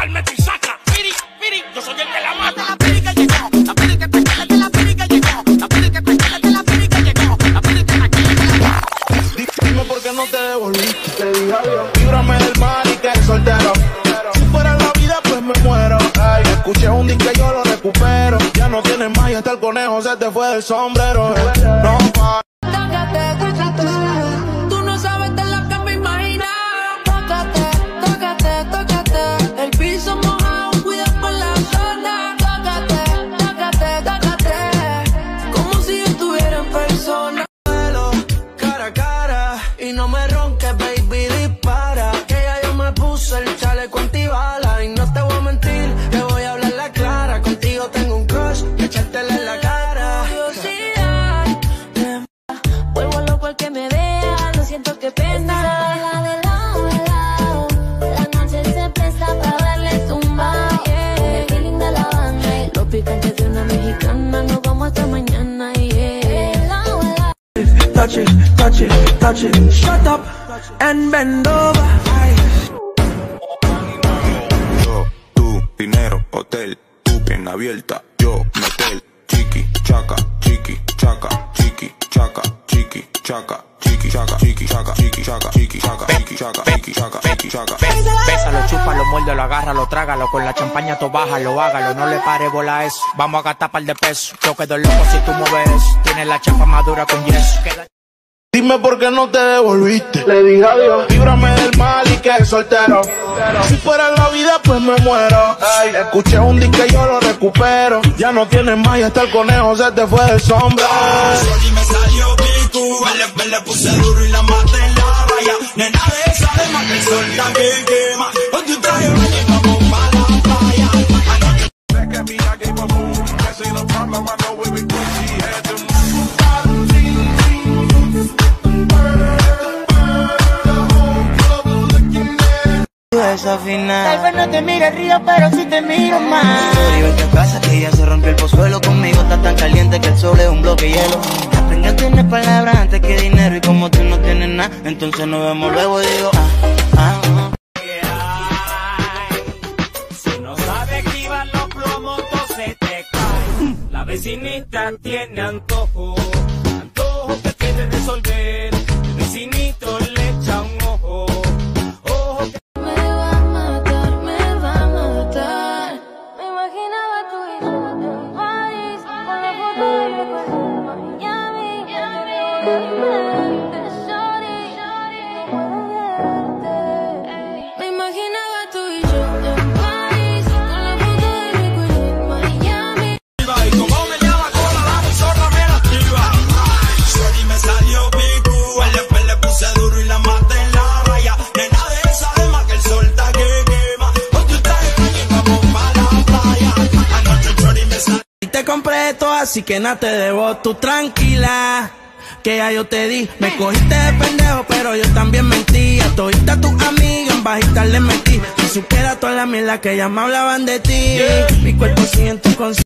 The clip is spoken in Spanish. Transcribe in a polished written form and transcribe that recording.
matarme te saca. Piri, piri, yo soy el que la mata. La piri que llegó, la piri que te queda, la piri que llegó, la piri que te queda, la piri que llegó, la piri que te queda. Dime por qué no te devolviste. Te dije adiós. Líbrame del mal y que el soltero. Si fuera la vida, pues me muero. Ay, escuché un disco y yo lo recupero. Ya no tienes más y hasta el conejo se te fue del sombrero. No, pa. Tú no sabes de lo que me imaginas. Tócate, tócate, tócate. El piso mojado, cuida por la zona. Tócate, tócate, tócate. Como si yo estuviera en persona. Cara a cara y no me ronques, baby, dispara. Que ya yo me puse el chaleco antibala. Y no te voy a mentir, te voy a hablar la clara. Contigo tengo un crush, echártela en la cara. Vuelvo loco al que me vea, no siento que pena. De lado, la noche se presta para darle tumba. El feeling de la banda y Los picantes de una mexicana, nos vamos hasta mañana. Touch it, touch it, touch it. Shut up and bend over. Yo, tú, dinero, hotel, tu pierna abierta, yo, metel, chiqui, chaca, chiqui, chaca, chiqui, chaca, chiqui, chaca, chiqui, chaca, chiqui, chaca, chiqui, chaca, chiqui, chaca, chiqui, chaca, chiqui, chaca, chiqui, chaca. Bésalo, chúpalo, muérdelo, agárralo, trágalo. Con la champaña tú bájalo, hágalo. No le pare bola a eso. Vamos a gastar par de pesos. Yo quedo loco si tú mueves. Tienes la chapa madura con yeso. Dime por qué no te devolviste. Le dije adiós. Líbrame del mal y que el soltero. Si fuera la vida, pues me muero. Ay, escuché un disco y yo lo recupero. Ya no tienes más y hasta el conejo se te fue del sombrero. Y me salió pico, le puse duro y la maté en la raya. Nena de esa de más que el sol la que quema. Con tu traje baño vamos pa' la playa. Anoche back at me, I gave a move. That ain't a problem, I know where we put. She had them. Desafinar. Tal vez no te mire el río, pero sí te miro más. Vete a casa que ya se rompió el pozuelo. Conmigo está tan caliente que el sol es un bloque de hielo. Aprendí a tener palabras antes que dinero. Y como tú no tienes nada, entonces nos vemos luego y digo Si no sabes activar los plomos, se te cae. La vecinita tiene antojo, antojo que quiere resolver. El vecinito le echa un ojo, ojo que Me va a matar, me va a matar. Me imaginaba tú y yo en un país con la foto de recuerdo en Miami. Yo te veo en mi mente, sorry, no puedo verte. Me imaginaba tú y yo en París con la foto de recuerdo en Miami. Y como me llama cola, la zorra me la activa. Y me salió pico, le puse duro y la maté en la raya. Nena de esa de más que el sol está que quema. Con tu traje baño vamos pa' la playa. Anoche el chori me salió. y te compré esto, así que nada te debo. Tú tranquila, que ya yo te di. Me cogiste de pendejo, pero yo también mentía. Todita tus amigas en bajita le metí. Si supiera toda la mierda que ya me hablaban de ti. Mi cuerpo sigue en tu conciencia.